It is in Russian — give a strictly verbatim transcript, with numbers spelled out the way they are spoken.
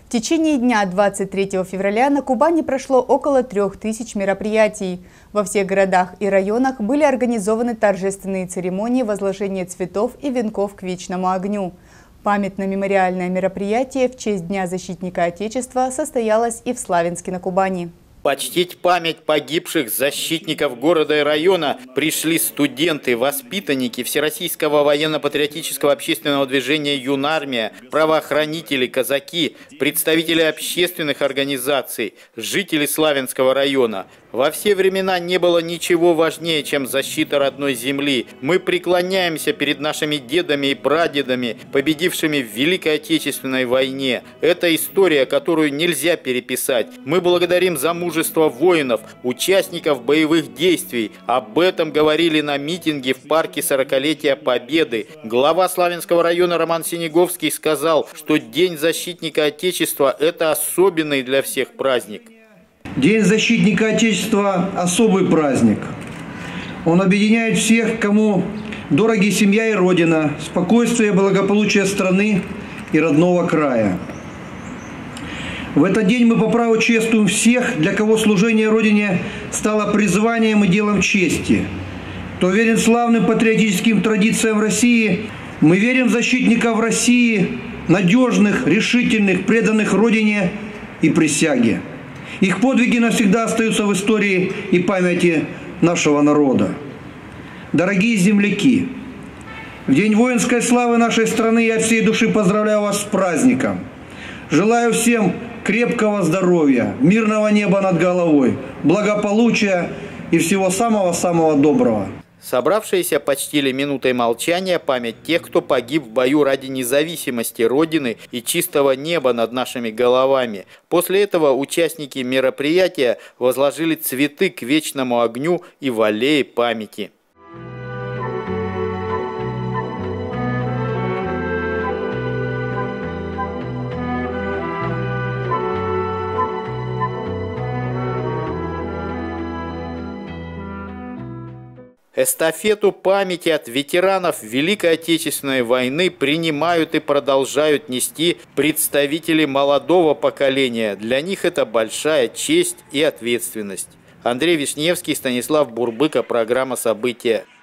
В течение дня двадцать третьего февраля на Кубани прошло около трех тысяч мероприятий. Во всех городах и районах были организованы торжественные церемонии возложения цветов и венков к вечному огню. Памятно-мемориальное мероприятие в честь Дня защитника Отечества состоялось и в Славянске на Кубани. Почтить память погибших защитников города и района пришли студенты, воспитанники Всероссийского военно-патриотического общественного движения «Юнармия», правоохранители, казаки, представители общественных организаций, жители Славянского района. Во все времена не было ничего важнее, чем защита родной земли. Мы преклоняемся перед нашими дедами и прадедами, победившими в Великой Отечественной войне. Это история, которую нельзя переписать. Мы благодарим за мужество воинов, участников боевых действий. Об этом говорили на митинге в парке сорокалетия Победы. Глава Славянского района Роман Синеговский сказал, что День защитника Отечества – это особенный для всех праздник. День защитника Отечества – особый праздник. Он объединяет всех, кому дороги семья и родина, спокойствие и благополучие страны и родного края. В этот день мы по праву чествуем всех, для кого служение Родине стало призванием и делом чести. Кто верен славным патриотическим традициям России, мы верим в защитников России, надежных, решительных, преданных Родине и присяге. Их подвиги навсегда остаются в истории и памяти нашего народа. Дорогие земляки, в День воинской славы нашей страны я от всей души поздравляю вас с праздником. Желаю всем крепкого здоровья, мирного неба над головой, благополучия и всего самого-самого доброго. Собравшиеся почтили минутой молчания память тех, кто погиб в бою ради независимости Родины и чистого неба над нашими головами. После этого участники мероприятия возложили цветы к вечному огню и в аллее памяти. Эстафету памяти от ветеранов Великой Отечественной войны принимают и продолжают нести представители молодого поколения. Для них это большая честь и ответственность. Андрей Вишневский, Станислав Бурбыко, программа «События».